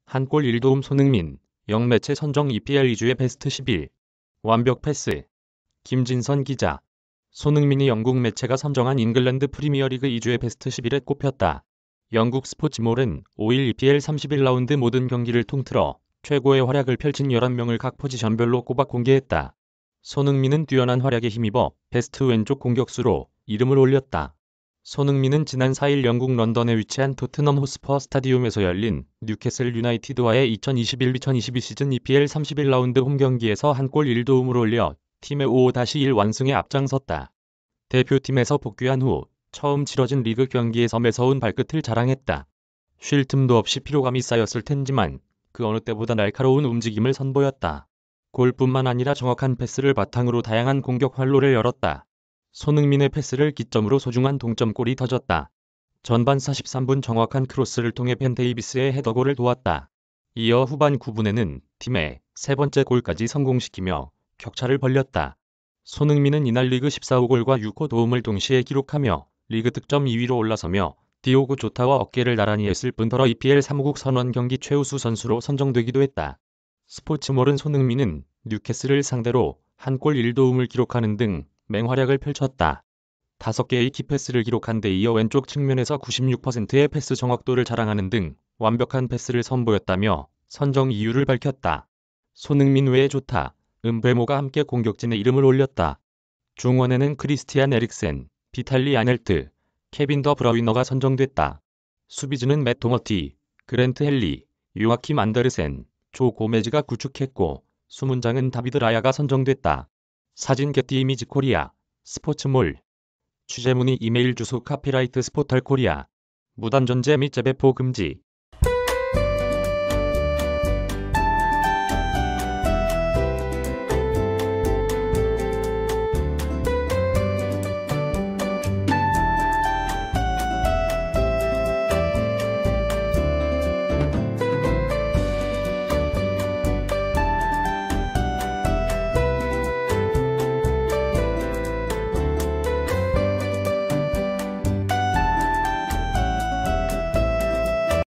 한 골 1도움 손흥민, 영매체 선정 EPL 2주의 베스트 11. 완벽 패스. 김진선 기자. 손흥민이 영국 매체가 선정한 잉글랜드 프리미어리그 2주의 베스트 11에 꼽혔다. 영국 스포츠몰은 5일 EPL 31라운드 모든 경기를 통틀어 최고의 활약을 펼친 11명을 각 포지션별로 꼽아 공개했다. 손흥민은 뛰어난 활약에 힘입어 베스트 왼쪽 공격수로 이름을 올렸다. 손흥민은 지난 4일 영국 런던에 위치한 토트넘 호스퍼 스타디움에서 열린 뉴캐슬 유나이티드와의 2021-2022 시즌 EPL 31라운드 홈경기에서 한 골 1도움을 올려 팀의 5-1 완승에 앞장섰다. 대표팀에서 복귀한 후 처음 치러진 리그 경기에서 매서운 발끝을 자랑했다. 쉴 틈도 없이 피로감이 쌓였을 텐지만 그 어느 때보다 날카로운 움직임을 선보였다. 골뿐만 아니라 정확한 패스를 바탕으로 다양한 공격 활로를 열었다. 손흥민의 패스를 기점으로 소중한 동점골이 터졌다. 전반 43분 정확한 크로스를 통해 벤 데이비스의 헤더골을 도왔다. 이어 후반 9분에는 팀의 세 번째 골까지 성공시키며 격차를 벌렸다. 손흥민은 이날 리그 14호 골과 6호 도움을 동시에 기록하며 리그 득점 2위로 올라서며 디오고 조타와 어깨를 나란히 했을 뿐더러 EPL 사무국 선언 경기 최우수 선수로 선정되기도 했다. 스포츠몰은 손흥민은 뉴캐슬을 상대로 한 골 1도움을 기록하는 등 맹활약을 펼쳤다. 5개의 키패스를 기록한 데 이어 왼쪽 측면에서 96%의 패스 정확도를 자랑하는 등 완벽한 패스를 선보였다며 선정 이유를 밝혔다. 손흥민 외에 조타, 은베모가 함께 공격진에 이름을 올렸다. 중원에는 크리스티안 에릭센, 비탈리 아넬트, 케빈 더 브라위너가 선정됐다. 수비진은 맷 도머티, 그랜트 헨리, 요아킴 안데르센, 조 고메즈가 구축했고 수문장은 다비드 라야가 선정됐다. 사진 getty 이미지 코리아, 스포츠몰. 취재 문의 이메일 주소 카피라이트 스포털 코리아. 무단 전제 및 재배포 금지.